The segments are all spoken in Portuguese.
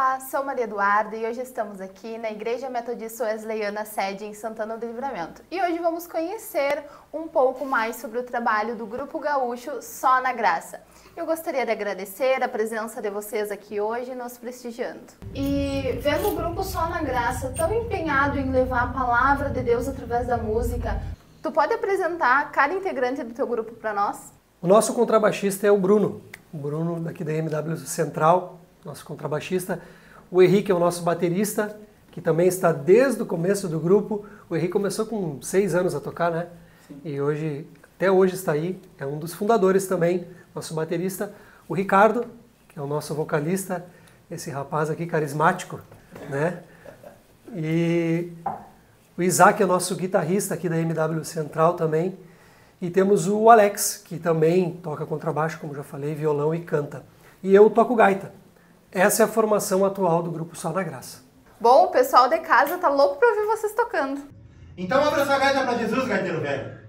Olá, sou Maria Eduarda e hoje estamos aqui na Igreja Metodista Wesleyana sede em Santana do Livramento. E hoje vamos conhecer um pouco mais sobre o trabalho do Grupo Gaúcho Só na Graça. Eu gostaria de agradecer a presença de vocês aqui hoje nos prestigiando. E vendo o Grupo Só na Graça tão empenhado em levar a palavra de Deus através da música, tu pode apresentar cada integrante do teu grupo para nós? O nosso contrabaixista é o Bruno daqui da MW Central, nosso contrabaixista. O Henrique é o nosso baterista, que também está desde o começo do grupo. O Henrique começou com 6 anos a tocar, né? Sim. E até hoje está aí, é um dos fundadores também, nosso baterista. O Ricardo, que é o nosso vocalista, esse rapaz aqui carismático, né? E o Isaac é o nosso guitarrista aqui da MW Central também. E temos o Alex, que também toca contrabaixo, como já falei, violão e canta. E eu toco gaita. Essa é a formação atual do Grupo Só na Graça. Bom, o pessoal de casa tá louco para ouvir vocês tocando. Então abra sua gaita para Jesus, gaiteiro velho.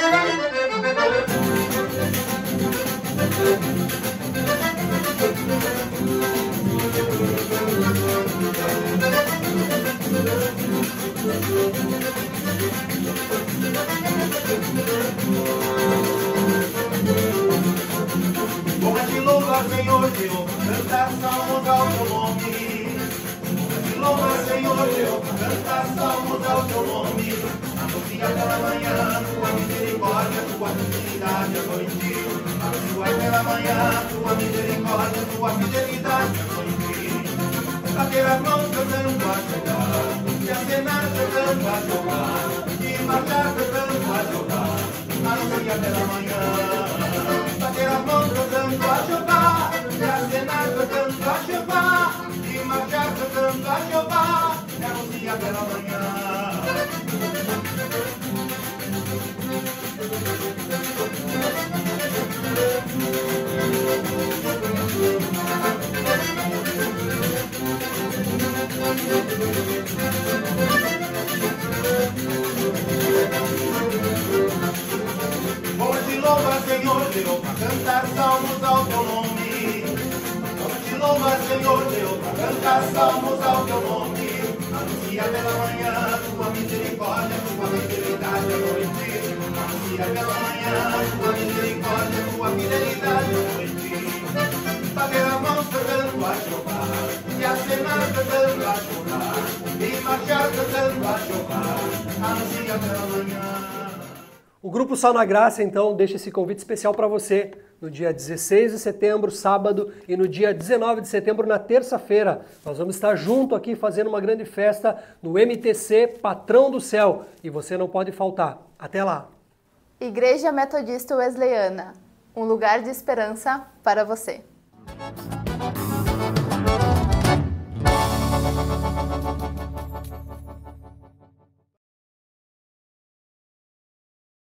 Bom é te louvar, Senhor Deus, cantar salmos ao teu nome. Bom é te louvar, Senhor Deus, cantar salmos ao teu nome. Anuncia pela manhã tua misericórdia, tua fidelidade à noite. Anuncia pela manhã tua misericórdia, tua fidelidade à noite. A ter as mãos cantando a jogar, e acenar cantando a jogar, e marchar cantando a jogar. Anuncia pela manhã. Bater as mãos cantando a Jeová, e acenar cantando a Jeová, e marchar cantando a Jeová, e anuncia pela manhã. Hoje louva, Senhor Deus, para cantar salmos ao teu nome. Hoje louva, Senhor Deus, para cantar salmos ao teu nome. Anuncia pela manhã tua misericórdia, tua fidelidade à noite. Anuncia pela manhã tua misericórdia, tua fidelidade à noite. Bater as mãos cantando a Jeová, e acenar cantando a Jeová, e marchar cantando a Jeová. Anuncia pela manhã. O Grupo Só na Graça, então, deixa esse convite especial para você no dia 16 de setembro, sábado, e no dia 19 de setembro, na terça-feira. Nós vamos estar junto aqui fazendo uma grande festa no MTC Patrão do Céu. E você não pode faltar. Até lá! Igreja Metodista Wesleyana, um lugar de esperança para você.